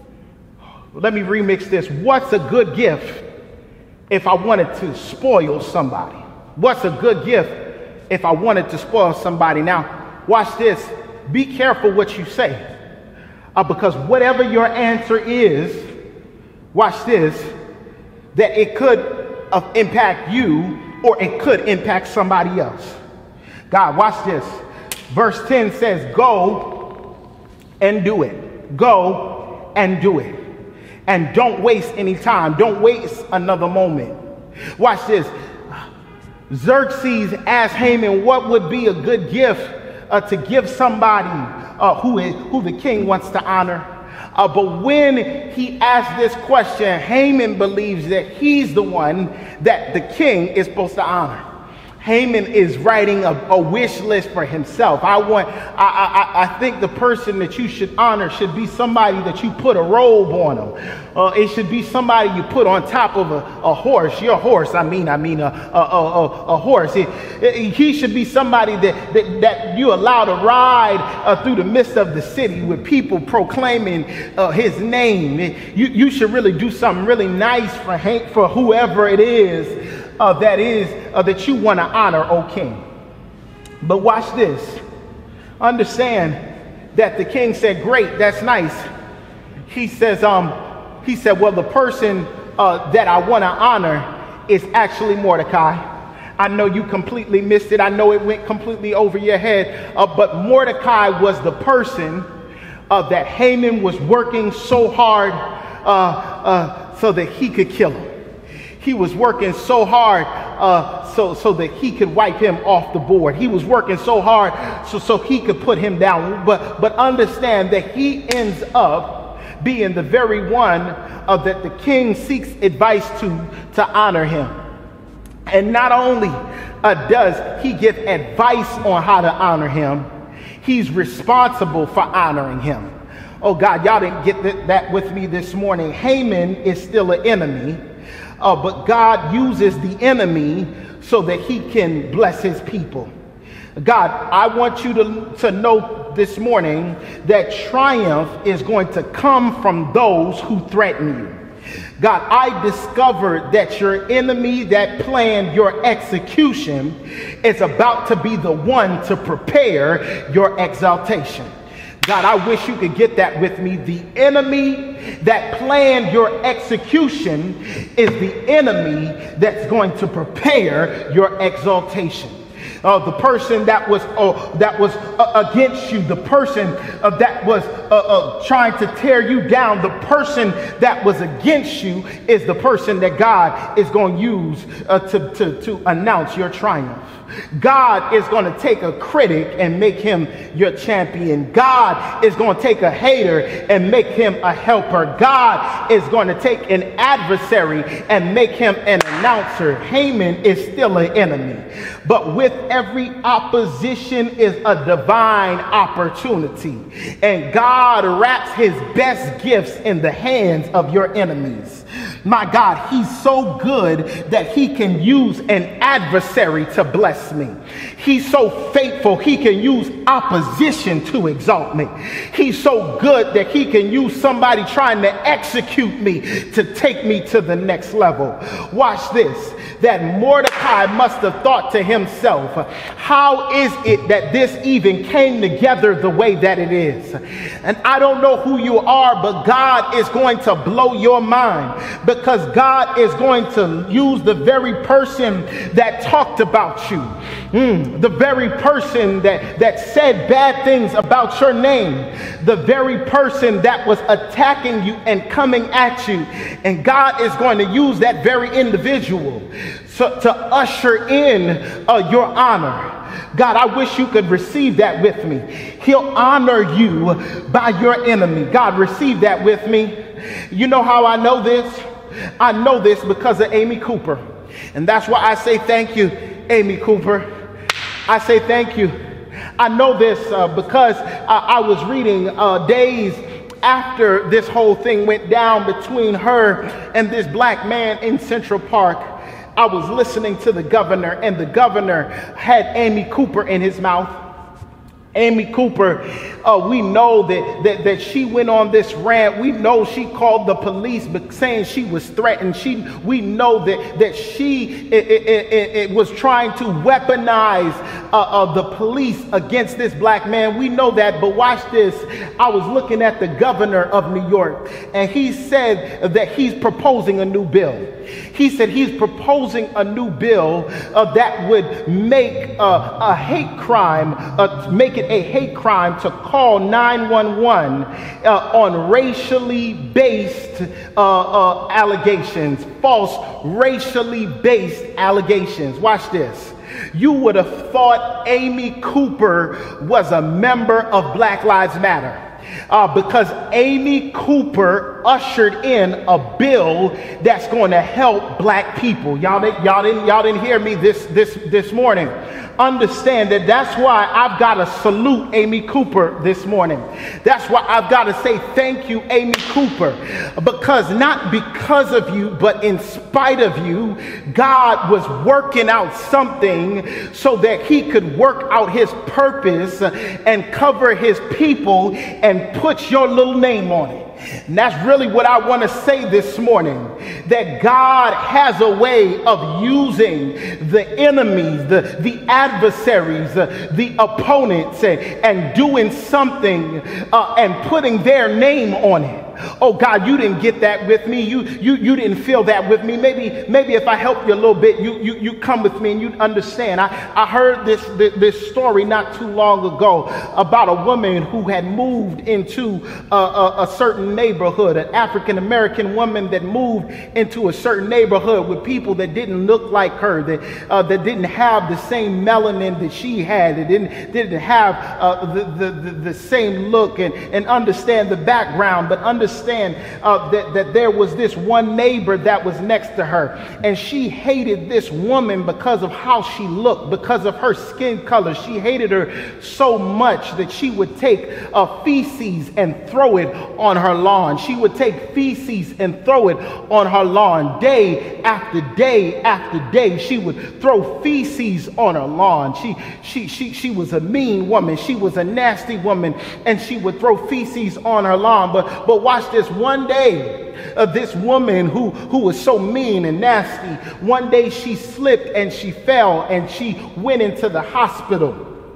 Let me remix this. What's a good gift if I wanted to spoil somebody? What's a good gift if I wanted to spoil somebody? Now, watch this. Be careful what you say. Uh, because whatever your answer is, watch this, that it could uh, impact you or it could impact somebody else. God, watch this. Verse ten says, go and do it. Go and do it. And don't waste any time. Don't waste another moment. Watch this. Xerxes asked Haman what would be a good gift uh, to give somebody uh, who, is, who the king wants to honor. Uh, but when he asked this question, Haman believes that he's the one that the king is supposed to honor. Haman is writing a, a wish list for himself. I want, I, I, I think the person that you should honor should be somebody that you put a robe on them. Uh, it should be somebody you put on top of a, a horse. Your horse, I mean, I mean a, a, a, a horse. It, it, he should be somebody that, that, that you allow to ride uh, through the midst of the city with people proclaiming uh, his name. It, you, you should really do something really nice for, for whoever it is Uh, that is uh, that you want to honor, O king. But watch this. Understand that the king said, great, that's nice. He says, um, he said, well, the person uh, that I want to honor is actually Mordecai. I know you completely missed it. I know it went completely over your head. Uh, but Mordecai was the person uh, that Haman was working so hard uh, uh, so that he could kill him. He was working so hard uh, so, so that he could wipe him off the board. He was working so hard so, so he could put him down. But, but understand that he ends up being the very one uh, that the king seeks advice to, to honor him. And not only uh, does he give advice on how to honor him, he's responsible for honoring him. Oh God, y'all didn't get th- that with me this morning. Haman is still an enemy. Uh, but God uses the enemy so that he can bless his people. God, I want you to, to know this morning that triumph is going to come from those who threaten you. God, I discovered that your enemy that planned your execution is about to be the one to prepare your exaltation. God, I wish you could get that with me. The enemy that planned your execution is the enemy that's going to prepare your exaltation. Uh, the person that was uh, that was uh, against you, the person uh, that was uh, uh, trying to tear you down, the person that was against you is the person that God is going to use uh, to, to, to announce your triumph. God is going to take a critic and make him your champion. God is going to take a hater and make him a helper. God is going to take an adversary and make him an announcer. Haman is still an enemy, but with every opposition is a divine opportunity, and God wraps his best gifts in the hands of your enemies. My God, he's so good that he can use an adversary to bless me. He's so faithful, he can use opposition to exalt me. He's so good that he can use somebody trying to execute me to take me to the next level. Watch this. That Mordecai must have thought to himself, how is it that this even came together the way that it is? And I don't know who you are, but God is going to blow your mind, because God is going to use the very person that talked about you, mm, the very person that, that said bad things about your name, the very person that was attacking you and coming at you. And God is going to use that very individual so, to usher in uh, your honor. God, I wish you could receive that with me. He'll honor you by your enemy. God, receive that with me. You know how I know this? I know this because of Amy Cooper. And that's why I say thank you, Amy Cooper. I say thank you. I know this uh, because uh, I was reading uh, days after this whole thing went down between her and this black man in Central Park. I was listening to the governor, and the governor had Amy Cooper in his mouth. Amy Cooper, uh, we know that, that that she went on this rant. We know she called the police, but saying she was threatened. She, we know that that she it, it, it, it was trying to weaponize uh, uh, the police against this black man. We know that, but watch this. I was looking at the governor of New York, and he said that he's proposing a new bill. He said he's proposing a new bill uh, that would make uh, a hate crime, uh, make it a hate crime to call nine one one uh, on racially based uh, uh, allegations, false racially based allegations. Watch this. You would have thought Amy Cooper was a member of Black Lives Matter. Uh, because Amy Cooper ushered in a bill that's going to help black people. Y'all, y'all didn't, y'all didn't hear me this, this, this morning. Understand that that's why I've got to salute Amy Cooper this morning. That's why I've got to say thank you, Amy Cooper, because not because of you, but in spite of you, God was working out something so that he could work out his purpose and cover his people and put your little name on it. And that's really what I want to say this morning, that God has a way of using the enemies, the, the adversaries, uh, the opponents, uh, and doing something uh, and putting their name on it. Oh God, you didn't get that with me. You you you didn't feel that with me. Maybe maybe if I help you a little bit, you you you come with me and you understand. I I heard this this, this story not too long ago about a woman who had moved into a, a, a certain neighborhood, an African American woman that moved into a certain neighborhood with people that didn't look like her, that uh, that didn't have the same melanin that she had, that didn't didn't have uh, the, the the the same look, and and understand the background, but understand. Understand uh, that, that there was this one neighbor that was next to her, and she hated this woman because of how she looked, because of her skin color. She hated her so much that she would take uh, feces and throw it on her lawn. She would take feces and throw it on her lawn day after day after day. She would throw feces on her lawn. She she she she was a mean woman. She was a nasty woman, and she would throw feces on her lawn. But but watch this. One day, uh, this woman who, who was so mean and nasty, one day she slipped and she fell and she went into the hospital.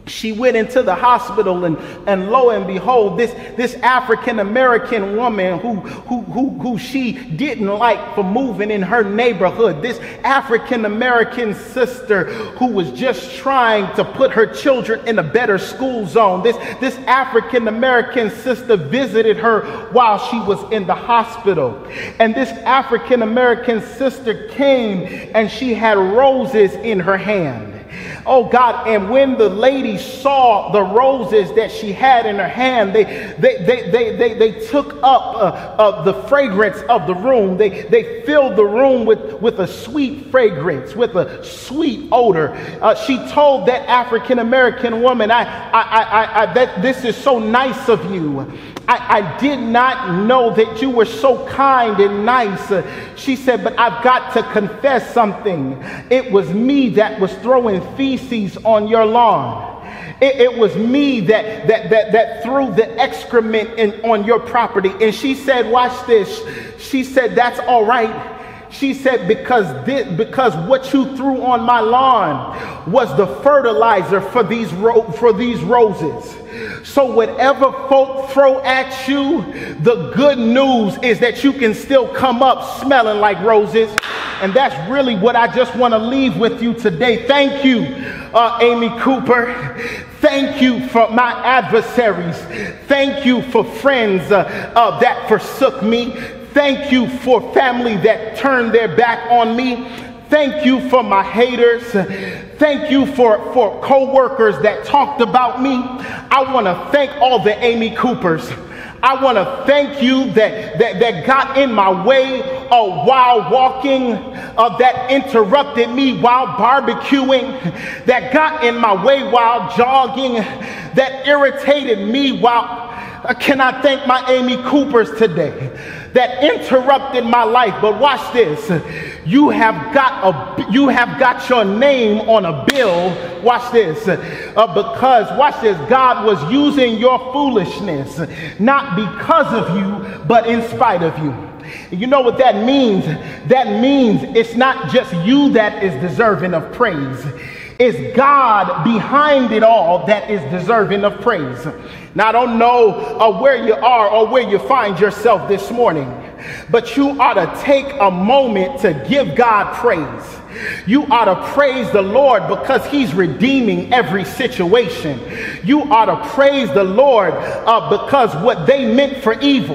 she went into the hospital, and, and lo and behold, this, this African-American woman who, who, who, who she didn't like for moving in her neighborhood, this African-American sister who was just trying to put her children in a better school zone, this, this African-American sister visited her while she was in the hospital. And this African-American sister came and she had roses in her hand. Oh God, and when the lady saw the roses that she had in her hand, they they they they they, they took up uh, uh, the fragrance of the room. They they filled the room with, with a sweet fragrance, with a sweet odor. Uh, she told that African-American woman, I, I, I, I, that this is so nice of you. I, I did not know that you were so kind and nice. Uh, she said, but I've got to confess something. It was me that was throwing feces on your lawn. It, it was me that, that, that, that threw the excrement in, on your property. And she said, watch this. She said, that's all right. She said, because this, because what you threw on my lawn was the fertilizer for these, ro- for these roses. So whatever folk throw at you, the good news is that you can still come up smelling like roses. And that's really what I just want to leave with you today. Thank you, uh, Amy Cooper. Thank you for my adversaries. Thank you for friends uh, uh, that forsook me. Thank you for family that turned their back on me. Thank you for my haters. Thank you for, for co-workers that talked about me. I want to thank all the Amy Coopers. I want to thank you that, that, that got in my way uh, while walking, uh, that interrupted me while barbecuing, that got in my way while jogging, that irritated me while... Uh, can I thank my Amy Coopers today that interrupted my life? But watch this. You have got a, you have got your name on a bill. Watch this. Uh, because, watch this, God was using your foolishness, not because of you, but in spite of you. You know what that means? That means it's not just you that is deserving of praise. It's God behind it all that is deserving of praise. Now, I don't know uh, where you are or where you find yourself this morning, but you ought to take a moment to give God praise. You ought to praise the Lord because he's redeeming every situation. You ought to praise the Lord uh, because what they meant for evil,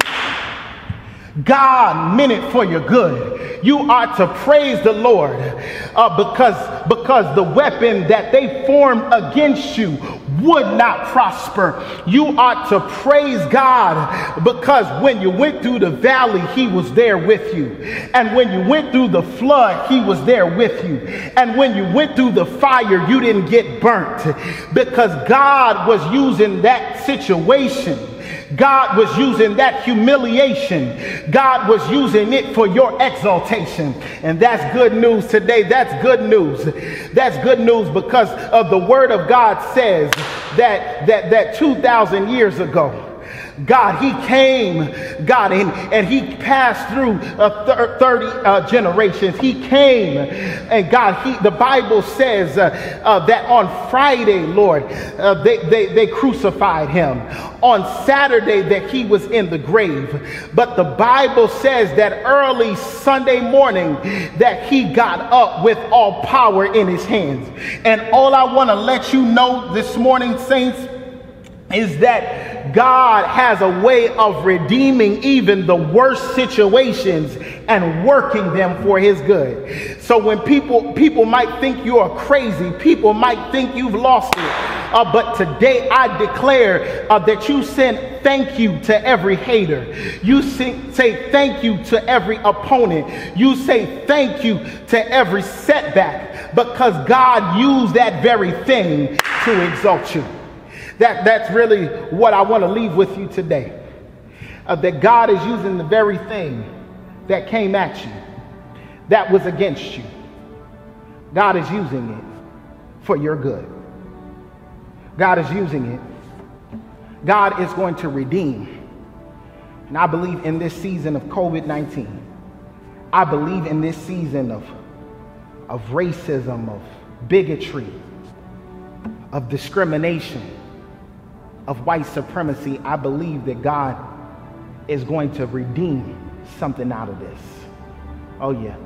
God meant it for your good. You ought to praise the Lord uh, because, because the weapon that they formed against you would not prosper. You ought to praise God because when you went through the valley, he was there with you. And when you went through the flood, he was there with you. And when you went through the fire, you didn't get burnt because God was using that situation. God was using that humiliation. God was using it for your exaltation. And that's good news today. That's good news. That's good news because of the word of God says that that that two thousand years ago, God, he came, God, and, and he passed through uh, thirty uh, generations. He came, and God, he, the Bible says uh, uh, that on Friday, Lord, uh, they, they, they crucified him. On Saturday, that he was in the grave. But the Bible says that early Sunday morning, that he got up with all power in his hands. And all I want to let you know this morning, saints, is that God has a way of redeeming even the worst situations and working them for his good. So when people people might think you are crazy, people might think you've lost it, uh, but today I declare uh, that you send thank you to every hater. You say, say thank you to every opponent. You say thank you to every setback because God used that very thing to exalt you. That, that's really what I want to leave with you today. Uh, that God is using the very thing that came at you, that was against you. God is using it for your good. God is using it. God is going to redeem. And I believe in this season of COVID nineteen, I believe in this season of, of racism, of bigotry, of discrimination, of white supremacy, I believe that God is going to redeem something out of this. Oh yeah.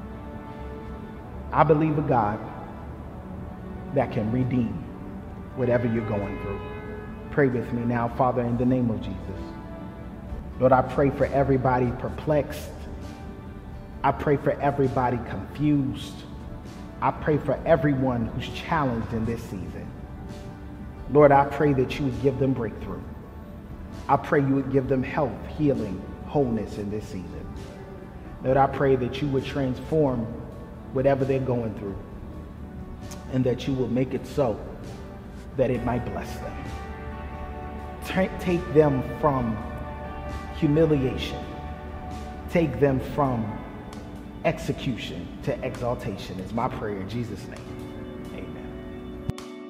I believe a God that can redeem whatever you're going through. Pray with me now, Father, in the name of Jesus. Lord, I pray for everybody perplexed. I pray for everybody confused. I pray for everyone who's challenged in this season. Lord, I pray that you would give them breakthrough. I pray you would give them health, healing, wholeness in this season. Lord, I pray that you would transform whatever they're going through, and that you will make it so that it might bless them. Take them from humiliation. Take them from execution to exaltation is my prayer in Jesus' name. Amen.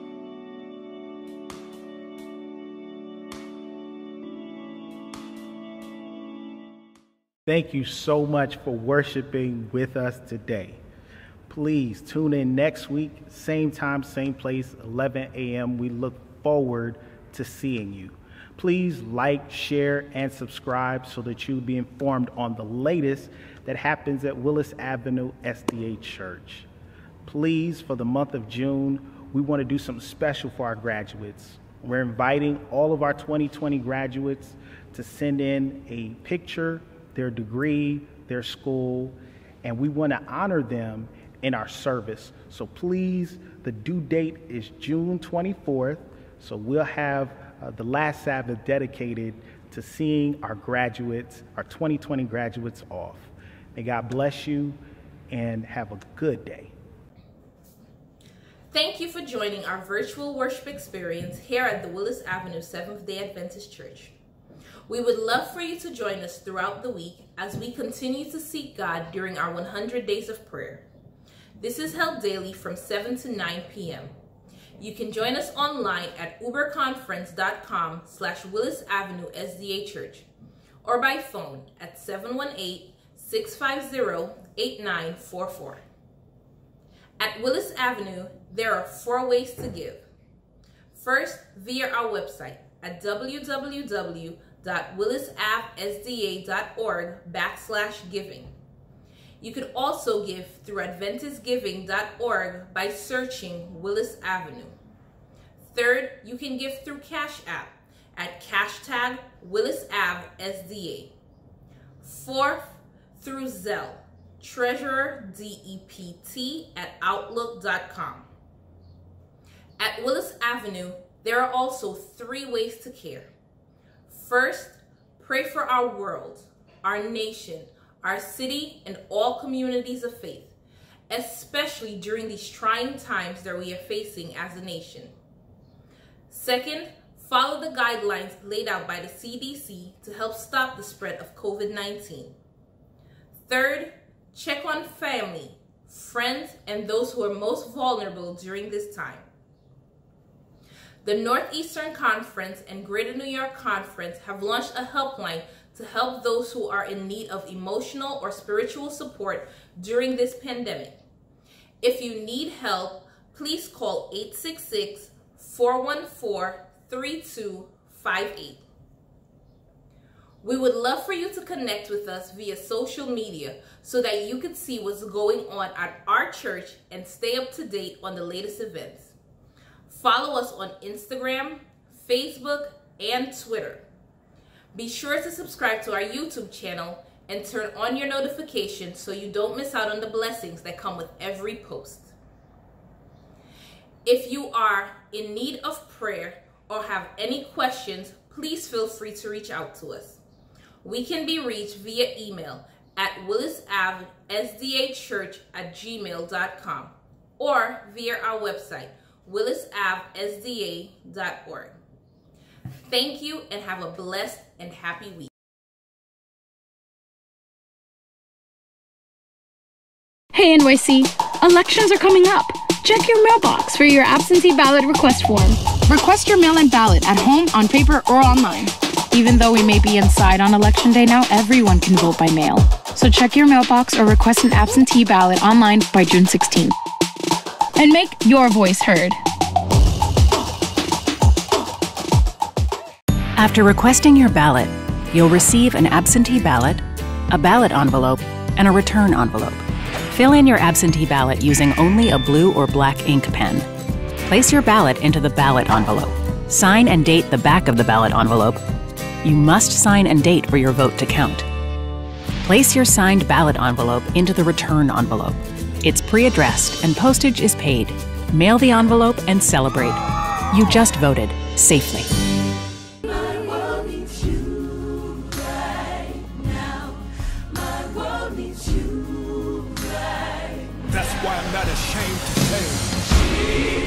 Thank you so much for worshiping with us today. Please tune in next week, same time, same place, eleven a.m. We look forward to seeing you. Please like, share, and subscribe so that you'll be informed on the latest that happens at Willis Avenue S D A Church. Please, for the month of June, we want to do something special for our graduates. We're inviting all of our twenty twenty graduates to send in a picture, their degree, their school, and we want to honor them in our service. So please, the due date is June twenty-fourth, so we'll have uh, the last Sabbath dedicated to seeing our graduates, our twenty twenty graduates off. May God bless you and have a good day. Thank you for joining our virtual worship experience here at the Willis Avenue Seventh-day Adventist Church. We would love for you to join us throughout the week as we continue to seek God during our one hundred days of prayer. This is held daily from seven to nine p.m. You can join us online at uberconference.com slash Willis Avenue S D A Church or by phone at seven one eight, six five zero, eight nine four four. At Willis Avenue, there are four ways to give. First, via our website at www dot willisavenuesda.org backslash giving. You could also give through adventist giving dot org by searching Willis Avenue. Third, you can give through Cashapp at hashtag WillisAveSDA. Fourth, through ZELLE, treasurer-dept at outlook dot com. At Willis Avenue, there are also three ways to care. First, pray for our world, our nation, our city, and all communities of faith, especially during these trying times that we are facing as a nation. Second, follow the guidelines laid out by the C D C to help stop the spread of COVID nineteen. Third, check on family, friends, and those who are most vulnerable during this time. The Northeastern Conference and Greater New York Conference have launched a helpline to help those who are in need of emotional or spiritual support during this pandemic. If you need help, please call eight six six, four one four, three two five eight. We would love for you to connect with us via social media so that you can see what's going on at our church and stay up to date on the latest events. Follow us on Instagram, Facebook, and Twitter. Be sure to subscribe to our YouTube channel and turn on your notifications so you don't miss out on the blessings that come with every post. If you are in need of prayer or have any questions, please feel free to reach out to us. We can be reached via email at willisavenuesdachurch at gmail dot com or via our website, willis ave s d a dot org. Thank you and have a blessed and happy week. Hey N Y C, elections are coming up. Check your mailbox for your absentee ballot request form. Request your mail-in ballot at home, on paper, or online. Even though we may be inside on election day now, everyone can vote by mail. So check your mailbox or request an absentee ballot online by June sixteenth. And make your voice heard. After requesting your ballot, you'll receive an absentee ballot, a ballot envelope, and a return envelope. Fill in your absentee ballot using only a blue or black ink pen. Place your ballot into the ballot envelope. Sign and date the back of the ballot envelope. You must sign and date for your vote to count. Place your signed ballot envelope into the return envelope. It's pre-addressed and postage is paid. Mail the envelope and celebrate. You just voted safely. My world needs you right now. My world needs you right now. That's why I'm not ashamed to say.